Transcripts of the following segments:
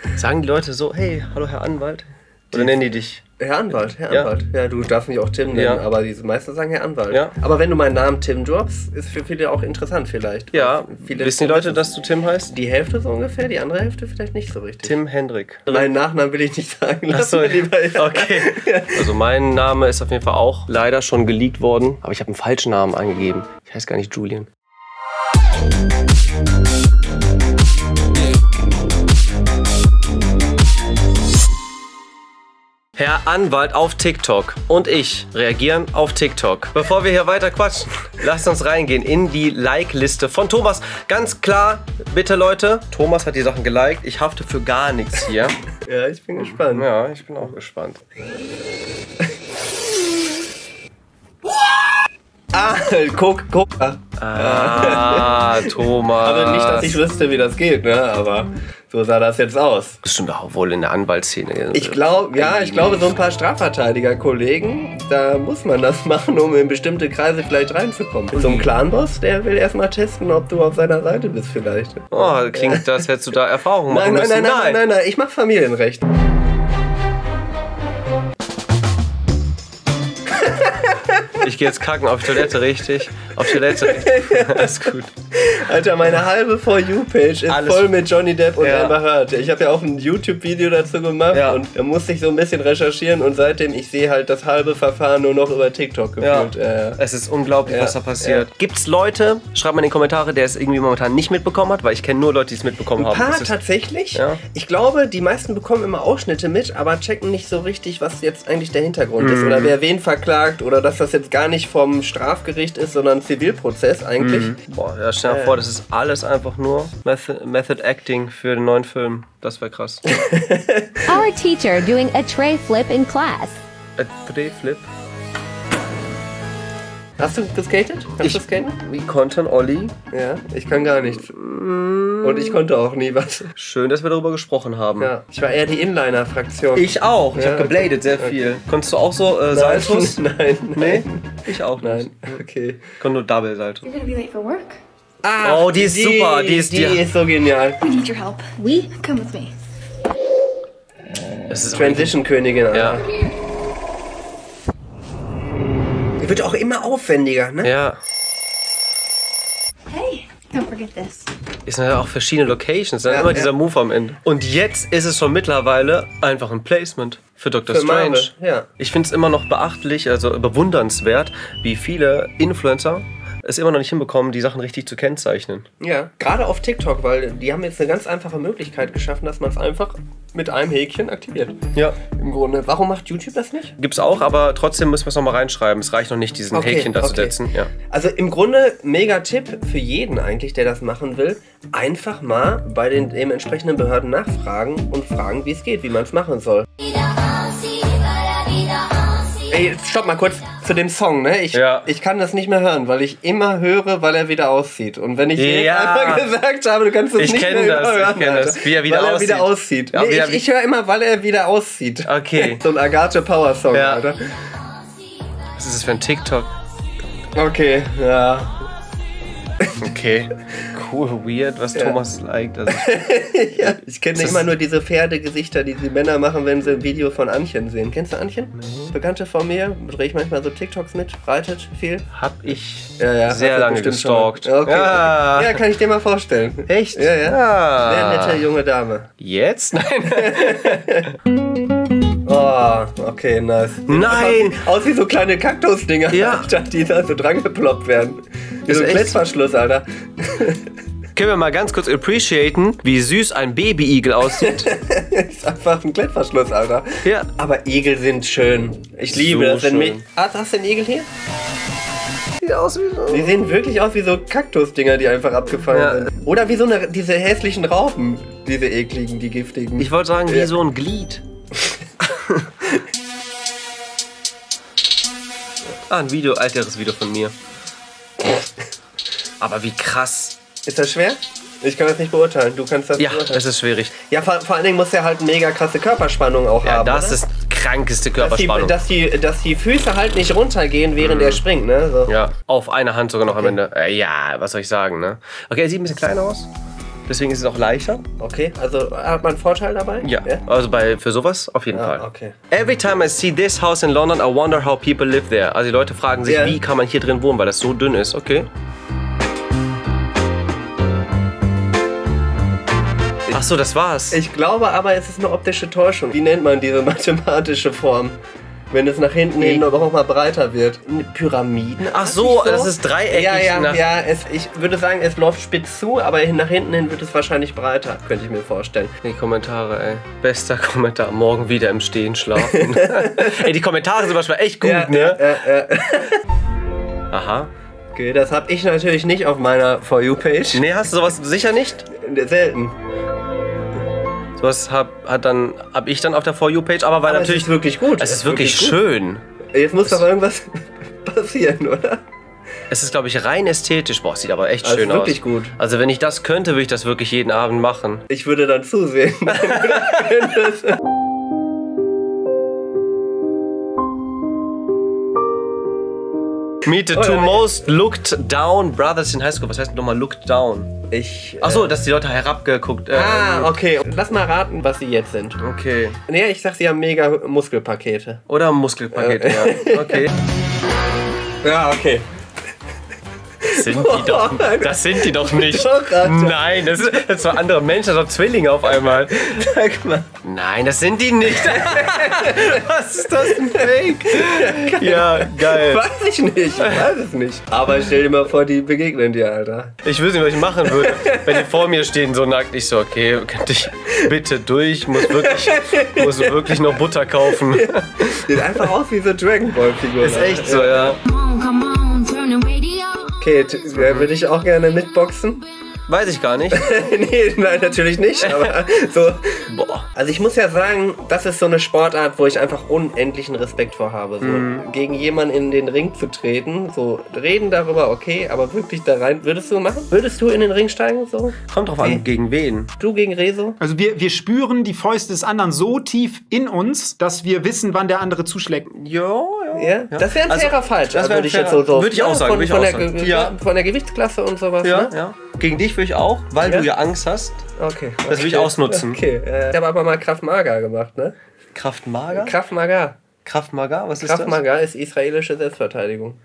Sagen die Leute so, hey, hallo Herr Anwalt? Oder nennen die dich? Herr Anwalt. Ja, du darfst mich auch Tim nennen, aber die meisten sagen Herr Anwalt. Ja. Aber wenn du meinen Namen Tim droppst, ist für viele auch interessant vielleicht. Ja, wissen die Leute, dass du Tim heißt? Die Hälfte so ungefähr, die andere Hälfte vielleicht nicht so richtig. Tim Hendrik. Meinen Nachnamen will ich nicht sagen. Achso, okay. Also mein Name ist auf jeden Fall auch leider schon geleakt worden, aber ich habe einen falschen Namen eingegeben. Ich heiße gar nicht Julian. Herr Anwalt auf TikTok und ich reagieren auf TikTok. Bevor wir hier weiter quatschen, lasst uns reingehen in die Like-Liste von Thomas. Ganz klar, bitte Leute, Thomas hat die Sachen geliked. Ich hafte für gar nichts hier. Ja, ich bin gespannt. Ja, ich bin auch gespannt. Guck. Thomas. Aber nicht, dass ich wüsste, wie das geht, ne? Aber so sah das jetzt aus. Bestimmt auch wohl in der Anwaltsszene. Ich glaube, so ein paar Strafverteidiger-Kollegen, da muss man das machen, um in bestimmte Kreise vielleicht reinzukommen. So ein Clanboss, der will erstmal testen, ob du auf seiner Seite bist vielleicht. Oh, klingt das, hättest du da Erfahrung machen müssen. Nein, ich mach Familienrecht. Ich gehe jetzt kacken auf Toilette, richtig? Auf Toilette, richtig. Alles gut. Alter, meine halbe For You-Page ist voll mit Johnny Depp und Amber Heard. Ich habe ja auch ein YouTube-Video dazu gemacht und da musste ich so ein bisschen recherchieren und seitdem, ich sehe halt das halbe Verfahren nur noch über TikTok gefühlt. Es ist unglaublich, was da passiert. Gibt's Leute, schreibt mal in die Kommentare, der es irgendwie momentan nicht mitbekommen hat, weil ich kenne nur Leute, die es mitbekommen haben. Ein paar tatsächlich. Ja. Ich glaube, die meisten bekommen immer Ausschnitte mit, aber checken nicht so richtig, was jetzt eigentlich der Hintergrund ist oder wer wen verklagt oder dass das jetzt gar nicht vom Strafgericht ist, sondern Zivilprozess eigentlich. Boah, ja, stell dir vor, das ist alles einfach nur Method Acting für den neuen Film. Das wäre krass. Our teacher doing a tray flip in class. A tray flip? Hast du geskatet? Kannst du skaten? Wie konnte ein Olli? Ja, ich kann gar nichts. Und ich konnte auch nie was. Schön, dass wir darüber gesprochen haben. Ja, ich war eher die Inliner-Fraktion. Ich auch. Ich habe gebladet sehr viel. Konntest du auch so Saltos? Nein. Nee? Ich auch nicht. Nein, okay. Ich konnte nur Double Salto. You're gonna be late for work. Oh, die ist super. Die ist so genial. We need your help. We? Come with me. Transition-Königin, Alter. Ja. Die wird auch immer aufwendiger, ne? Ja. Hey, don't forget this. Es sind ja auch verschiedene Locations, dann immer dieser Move am Ende. Und jetzt ist es schon mittlerweile einfach ein Placement für Dr. Strange. Marvel, ja. Ich finde es immer noch beachtlich, also bewundernswert, wie viele Influencer es immer noch nicht hinbekommen, die Sachen richtig zu kennzeichnen. Ja, gerade auf TikTok, weil die haben jetzt eine ganz einfache Möglichkeit geschaffen, dass man es einfach mit einem Häkchen aktiviert. Ja. Im Grunde. Warum macht YouTube das nicht? Gibt's auch, aber trotzdem müssen wir es nochmal reinschreiben. Es reicht noch nicht, diesen Häkchen da zu setzen. Ja. Also im Grunde mega Tipp für jeden eigentlich, der das machen will. Einfach mal bei den entsprechenden Behörden nachfragen und fragen, wie es geht, wie man es machen soll. Ey, stopp mal kurz zu dem Song, ne? Ich kann das nicht mehr hören, weil ich immer höre, weil er wieder auszieht. Und wenn ich dir einmal gesagt habe, du kannst es nicht mehr hören, ich kenne das, wie er wieder weil aussieht. Er wieder auszieht. Ja, nee, ich höre immer, weil er wieder auszieht. Okay. So ein Agathe Power Song, Alter. Was ist das für ein TikTok? Okay, ja. Okay. Cool, weird, was Thomas liked. Also ja, ich kenne immer nur diese Pferdegesichter, die die Männer machen, wenn sie ein Video von Annchen sehen. Kennst du Annchen? Nee. Bekannte von mir, drehe ich manchmal so TikToks mit, reitet viel. Hab ich sehr lange gestalkt. Okay. Ja, kann ich dir mal vorstellen. Echt? Ja. Sehr nette junge Dame. Jetzt? Nein. Oh, okay, nice. Nein! Aus wie so kleine Kaktusdinger, Alter, die da so dran geploppt werden. Wie so ein Klettverschluss, Alter. Können wir mal ganz kurz appreciaten, wie süß ein Baby-Igel aussieht? Ist einfach ein Klettverschluss, Alter. Ja. Aber Igel sind schön. Ich liebe das. Hast du einen Igel hier? Sieht aus wie so. Die sehen wirklich aus wie so Kaktusdinger, die einfach abgefallen sind. Oder wie so diese hässlichen Raupen. Diese ekligen, die giftigen. Ich wollte sagen, wie so ein Glied. Ein älteres Video von mir. Aber wie krass. Ist das schwer? Ich kann das nicht beurteilen. Du kannst das beurteilen. Ja, es ist schwierig. Ja, vor allen Dingen muss er halt mega krasse Körperspannung auch haben. Ja, das ist krankeste Körperspannung. Dass die Füße halt nicht runtergehen, während er springt, ne? So. Ja, auf eine Hand sogar noch am Ende. Ja, was soll ich sagen, ne? Okay, er sieht ein bisschen kleiner aus. Deswegen ist es auch leichter. Okay, also hat man einen Vorteil dabei? Ja, also für sowas auf jeden Fall. Okay. Every time I see this house in London, I wonder how people live there. Also die Leute fragen sich, wie kann man hier drin wohnen, weil das so dünn ist. Okay. Ach so, das war's. Ich glaube aber, es ist eine optische Täuschung. Wie nennt man diese mathematische Form? Wenn es nach hinten hin aber auch mal breiter wird. Pyramiden? Ach so, das ist dreieckig. Ja, ich würde sagen, es läuft spitz zu, aber nach hinten hin wird es wahrscheinlich breiter, könnte ich mir vorstellen. Die Kommentare, ey. Bester Kommentar. Morgen wieder im Stehen schlafen. Ey, die Kommentare sind manchmal echt gut, ne? Aha. Okay, das habe ich natürlich nicht auf meiner For You-Page. Nee, hast du sowas sicher nicht? Selten. Sowas hab ich dann auf der For You-Page, aber natürlich... Es ist wirklich gut. Es ist wirklich schön. Jetzt muss doch irgendwas passieren, oder? Es ist, glaube ich, rein ästhetisch. Boah, sieht aber echt schön aus. Wirklich gut. Also wenn ich das könnte, würde ich das wirklich jeden Abend machen. Ich würde dann zusehen. Meet the two most looked down brothers in high school. Was heißt nochmal looked down? Achso, dass die Leute herabgeguckt. Okay. Lass mal raten, was sie jetzt sind. Okay. Nee, ich sag, sie haben mega Muskelpakete. Oder Muskelpakete, ja. Okay. Ja, okay. Das sind die doch nicht. Doch, nein, das sind zwei andere Menschen, das sind Zwillinge auf einmal. Sag mal. Nein, das sind die nicht. Was ist das, ein Fake? Ja, geil. Weiß ich nicht, weiß es nicht. Aber stell dir mal vor, die begegnen dir, Alter. Ich wüsste nicht, was ich machen würde, wenn die vor mir stehen, so nackt. Ich so, okay, könnte ich bitte durch, muss wirklich noch Butter kaufen. Ja. Sieht einfach aus wie so Dragon Ball Figur. Ist echt so, ja. Okay, würde ich auch gerne mitboxen? Weiß ich gar nicht. Nee, nein, natürlich nicht, aber so. Boah. Also ich muss ja sagen, das ist so eine Sportart, wo ich einfach unendlichen Respekt vor habe. So gegen jemanden in den Ring zu treten, so reden darüber, okay, aber wirklich da rein, würdest du machen? Würdest du in den Ring steigen? So? Kommt drauf an, gegen wen? Du gegen Rezo? Also wir spüren die Fäuste des anderen so tief in uns, dass wir wissen, wann der andere zuschlägt. Ja. Das wäre ein fairer Fight. Das würde ich jetzt so. Würde ich auch sagen. Von der Gewichtsklasse und sowas. Ja, ne? ja. Gegen dich würde ich auch, weil du ja Angst hast. Okay. Das will ich ausnutzen. Okay. Ich habe aber mal Krav Maga gemacht, ne? Krav Maga? Krav Maga. Krav Maga? Was ist Krav das? Maga ist israelische Selbstverteidigung.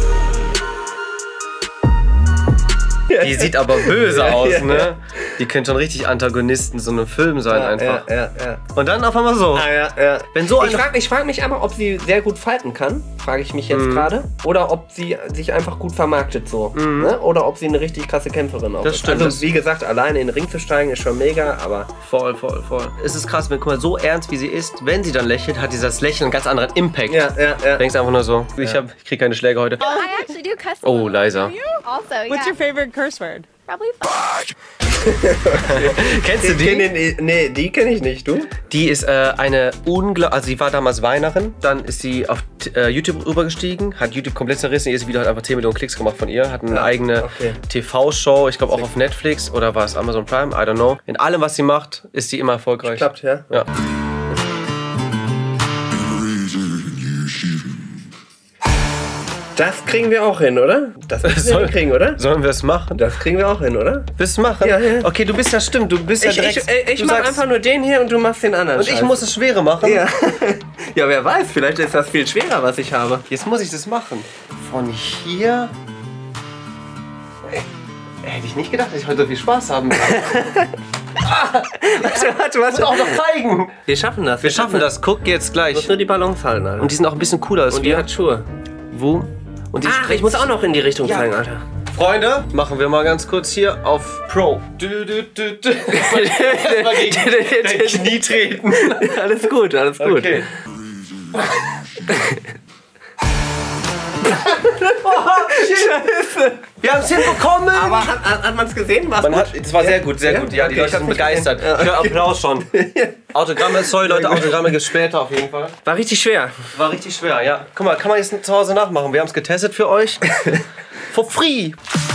Die sieht aber böse aus, ne? Die können schon richtig Antagonisten so einem Film sein einfach. Ja. Und dann auf einmal so. Ja. Wenn so ich frag mich aber, ob sie sehr gut fighten kann, frage ich mich jetzt gerade. Oder ob sie sich einfach gut vermarktet so. Ne? Oder ob sie eine richtig krasse Kämpferin auch ist. Stimmt. Also wie gesagt, alleine in den Ring zu steigen ist schon mega, aber... Voll. Es ist krass, wenn, guck mal, so ernst wie sie ist, wenn sie dann lächelt, hat dieses Lächeln einen ganz anderen Impact. Ja. Denkst einfach nur so, ich krieg keine Schläge heute. I actually do cuss. Oh, leiser. Also, yeah. What's your favorite curse word? Probably fuck. Kennst du die? Nee, die kenne ich nicht. Du? Die ist eine also sie war damals Weinerin, dann ist sie auf YouTube rübergestiegen, hat YouTube komplett zerrissen, ihr Video hat einfach 10 Millionen Klicks gemacht von ihr, hat eine eigene TV-Show, ich glaube auch auf Netflix oder war es Amazon Prime, I don't know. In allem, was sie macht, ist sie immer erfolgreich. Klappt, ja? Ja. Das kriegen wir auch hin, oder? Das müssen wir kriegen, oder? Sollen wir es machen? Das kriegen wir auch hin, oder? Willst du machen? Ja. Okay, du bist ja stimmt, du bist ja direkt... Ich mach einfach nur den hier und du machst den anderen. Und ich muss es schwerer machen? Ja. Ja, wer weiß, vielleicht ist das viel schwerer, was ich habe. Jetzt muss ich das machen. Von hier... Hätte ich nicht gedacht, dass ich heute so viel Spaß haben kann. Warte. Auch noch zeigen. Wir schaffen das. Wir schaffen das. Guck jetzt Du gleich. musst nur die Ballons halten, Alter. Und die sind auch ein bisschen cooler als Und die wir. hat Schuhe. Wo? Und die Ich muss auch noch in die Richtung zeigen, Alter. Freunde, machen wir mal ganz kurz hier auf Pro. Erstmal gegen dein Knie treten. Alles gut. Okay. Scheiße. Wir haben es hinbekommen. Aber hat man es gesehen? Das war sehr gut, sehr gut. Ja, die okay, Leute sind begeistert. Ich höre Applaus schon. Autogramme, sorry Leute, Autogramme gibt es später auf jeden Fall. War richtig schwer. War richtig schwer, ja. Guck mal, kann man jetzt zu Hause nachmachen. Wir haben es getestet für euch. For free.